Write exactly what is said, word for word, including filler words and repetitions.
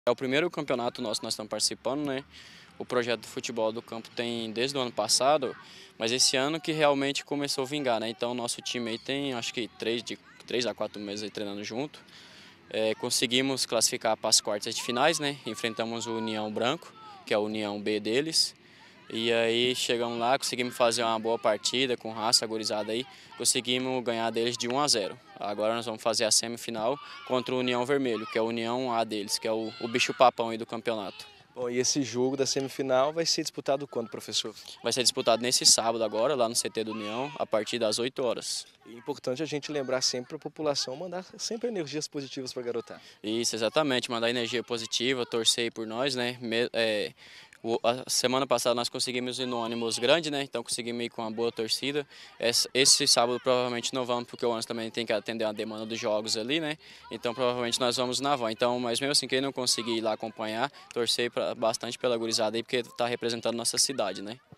É o primeiro campeonato nosso que nós estamos participando, né? O projeto do futebol do campo tem desde o ano passado, mas esse ano que realmente começou a vingar, né? Então o nosso time aí tem acho que três, de, três a quatro meses aí treinando junto. É, conseguimos classificar para as quartas de finais, né? Enfrentamos o União Branco, que é a União B deles. E aí chegamos lá, conseguimos fazer uma boa partida com raça, gurizada aí, conseguimos ganhar deles de um a zero. Agora nós vamos fazer a semifinal contra o União Vermelho, que é a União A deles, que é o, o bicho papão aí do campeonato. Bom, e esse jogo da semifinal vai ser disputado quando, professor? Vai ser disputado nesse sábado agora, lá no C T do União, a partir das oito horas. E é importante a gente lembrar sempre para a população mandar sempre energias positivas para a garotada. Isso, exatamente, mandar energia positiva, torcer aí por nós, né? Me- é, o- a semana passada nós conseguimos ir no ônibus grande, né? Então conseguimos ir com uma boa torcida. Esse, esse sábado provavelmente não vamos, porque o ônibus também tem que atender a demanda dos jogos ali, né? Então provavelmente nós vamos na van. Então, mas mesmo assim, quem não conseguir ir lá acompanhar, torcer pra, bastante pela gurizada aí, porque está representando nossa cidade, né?